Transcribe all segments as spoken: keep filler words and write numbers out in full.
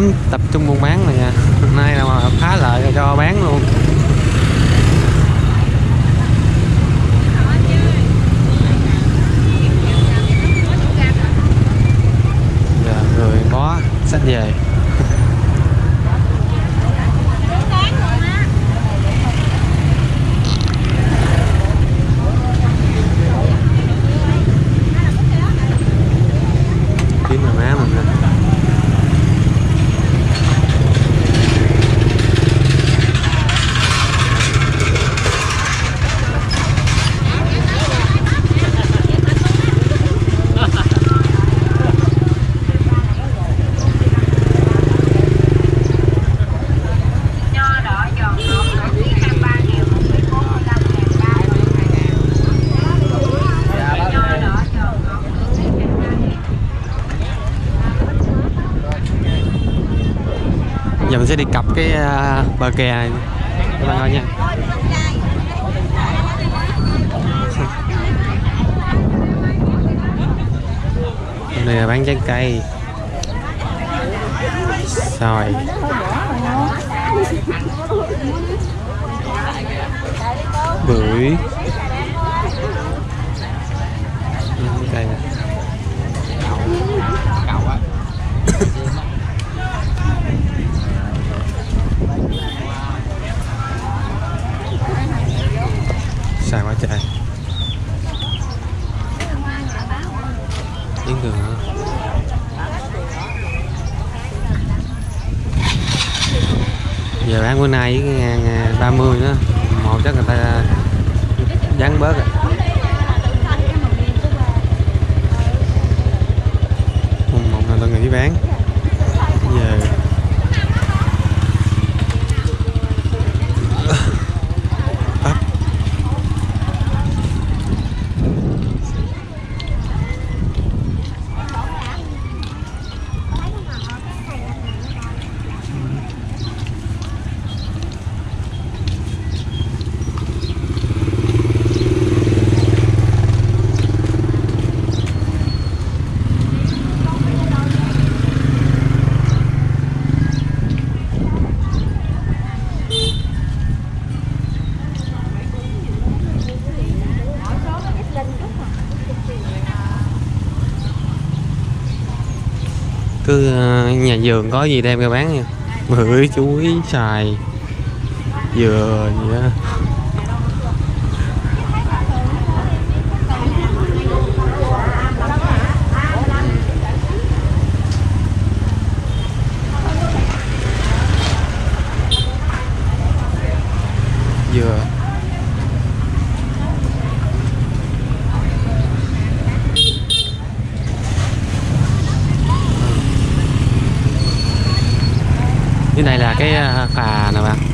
nhóm tập trung buôn bán rồi nha. Hôm nay là phá lợi cho bán luôn. Giờ người có sách về. Kiếm là má mình nè. Giờ mình sẽ đi cặp cái uh, bờ kè này các bạn coi nha. Hôm nay là bán trái cây, xoài, bưởi, cây này. Xài quá trời. Tiếng đường hả? Giờ bán bữa nay với cái ngàn ba mươi nữa. Một chắc người ta dán bớt rồi. Một là tôi nghỉ bán. Giờ cứ nhà vườn có gì đem ra bán nha. Bưởi, chuối, xoài, dừa gì đó. Dừa. Dưới đây là cái phà nè bạn.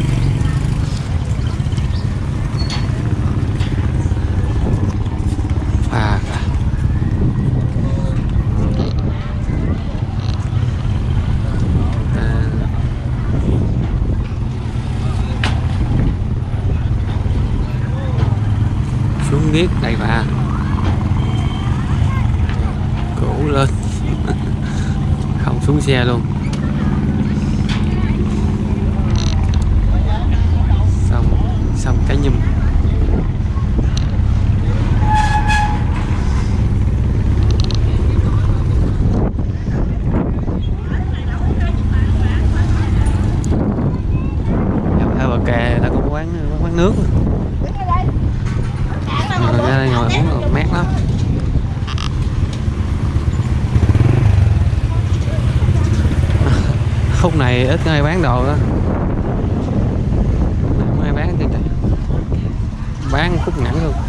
Phà, phà. À. Xuống biết đây phà. Cũ lên. Không xuống xe luôn. Xong cái nhum. Ở bờ kè ta cũng quán quán nước. Ngồi ra đây ngồi uống mát lắm. Khúc này ít ai bán đồ đó. Không ai bán cái này. Bán khúc ngắn luôn.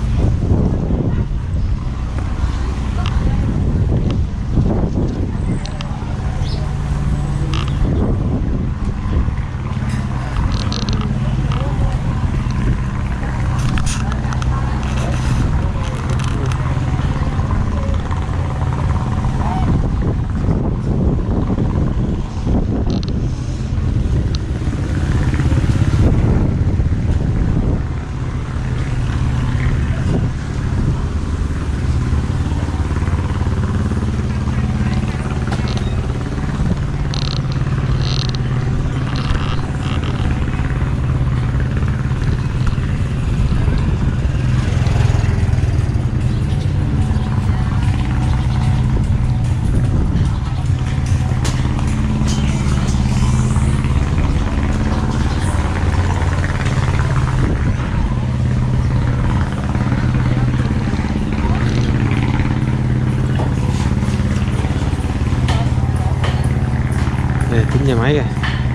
mấy rồi,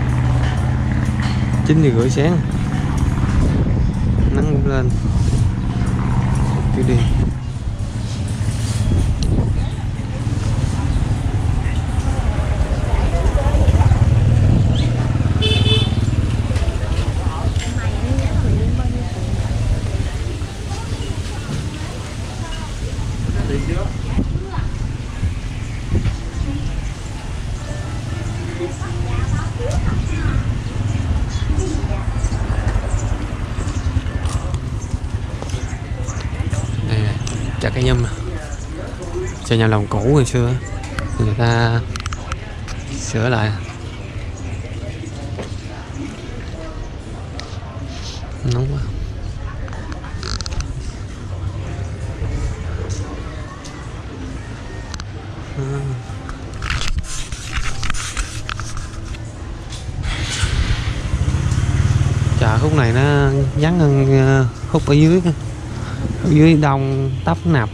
chín giờ rưỡi sáng, nắng lên cứ đi. Chợ Cái Nhum, chợ nhà lồng cũ hồi xưa người ta sửa lại. Nóng quá. À. Chợ khúc này nó vắng hơn khúc ở dưới, ở dưới đông tấp nập.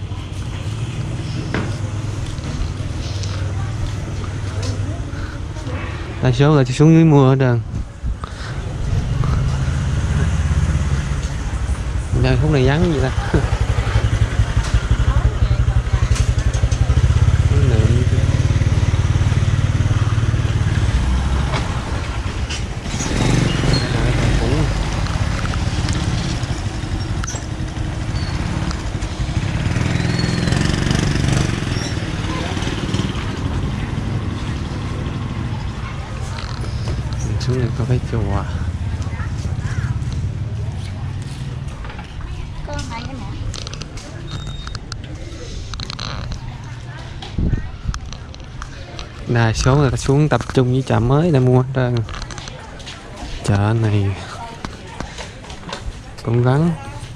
Đa số là xuống dưới mua hết trơn. Đây khúc này vắng gì ta. Xuống này có cái chùa. Đa số người ta xuống tập trung với chợ mới để mua hết. Chợ này cũng vắng.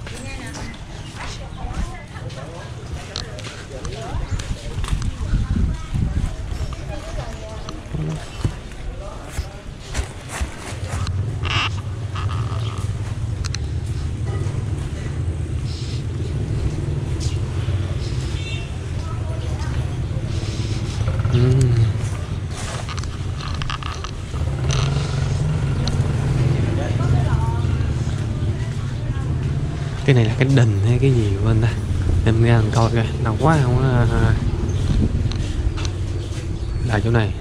Cái này là cái đình hay cái gì bên ta, em ra mình coi coi nào quá không á. Là chỗ này.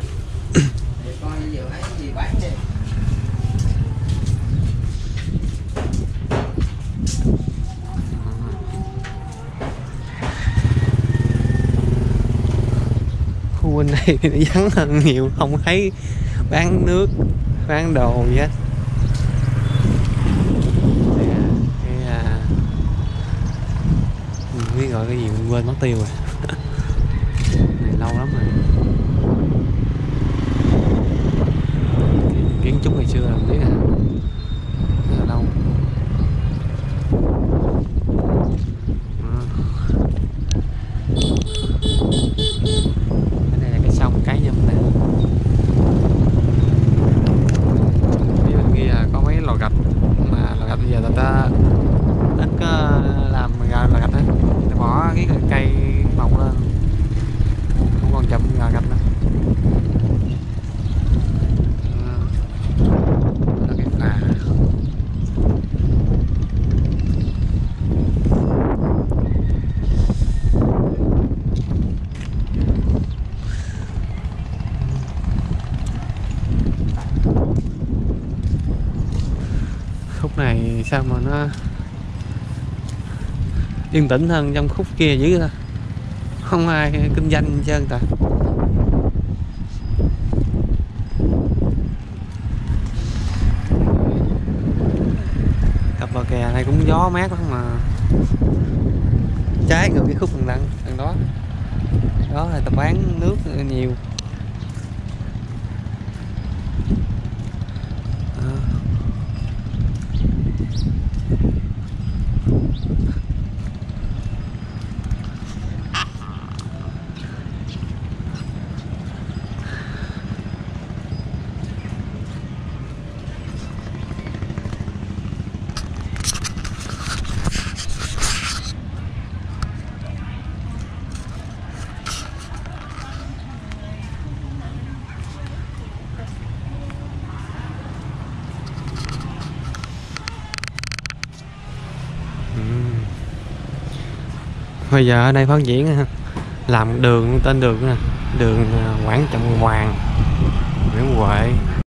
Khu bên đây thì nó vắng hơn nhiều, không thấy bán nước bán đồ gì hết. Biết gọi cái gì mình quên mất tiêu rồi. Này lâu lắm rồi. Kiến trúc ngày xưa là không biết à. Rất là lâu. Cái này là cái sông Cái Nhum nè. Phía bên kia có mấy lò gạch, mà lò gạch bây giờ người ta ít có làm ra lò gạch á, bỏ cái cây mọc lên không còn chậm gà gạch nữa. Đó, cái phà. Khúc này sao mà nó yên tĩnh hơn trong khúc kia dữ ta, không ai kinh doanh hết trơn ta. Cặp bờ kè này cũng gió mát lắm mà, trái ngược cái khúc thằng đằng đằng đó, đó là ta bán nước nhiều. Bây giờ ở đây phát triển ha, làm đường tên đường nè, đường à, Quảng Trọng Hoàng, Nguyễn Huệ.